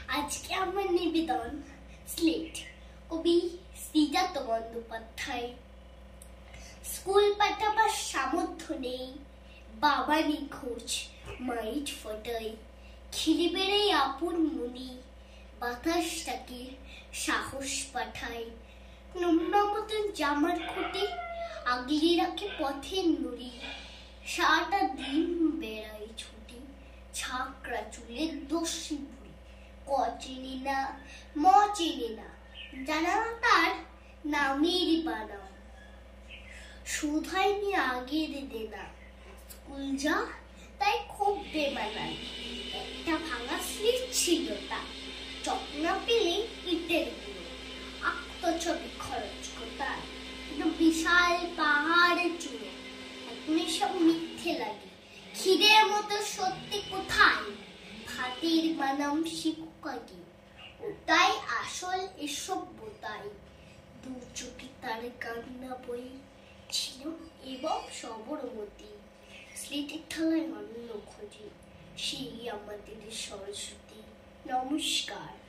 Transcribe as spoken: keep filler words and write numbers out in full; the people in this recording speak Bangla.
আজকে আমার নিবেদন স্লেট কবি শ্রীজাত বন্দ্যোপাধ্যায়। স্কুল পাঠাবার সামর্থ্য নেই, বাবা নিখোঁজ, মাইট ফোটাই, খিলে বেড়ে আপন মনি, বাতাসটাকে সাহস পাঠায়। নোংরা মতন জামার খুঁটে আগলে রাখে পথের নুড়ি, সারাটা দিন বেড়াই ছুটি, ছাকড়া চুলের দস্যি বুড়ি। ক চেনে না, ম চেনে না, জানা তার নামের বানাম। শুধায়নি আগের দেনা, স্কুল যা তাই খুব বেমানান। একটা ভাঙা স্লিপ ছিল তার, চকনা পেলে ইটের গুঁড়ো, আঁকতো ছবি খরচ কোথায়, কিন্তু বিশাল পাহাড়ের চূড়ো। এখন সব মিথ্যে লাগে, খিদের মতো সত্যি কোথায়, ভাতের বানাম শিখুক আগে, ওটাই আসল এসব বোতাই। দু চোখে তার কান্না বই ছিল এবং সবরমতি, স্লেটের থালায় অন্ন খোঁজে, সেই আমাদের সরস্বতী। নমস্কার।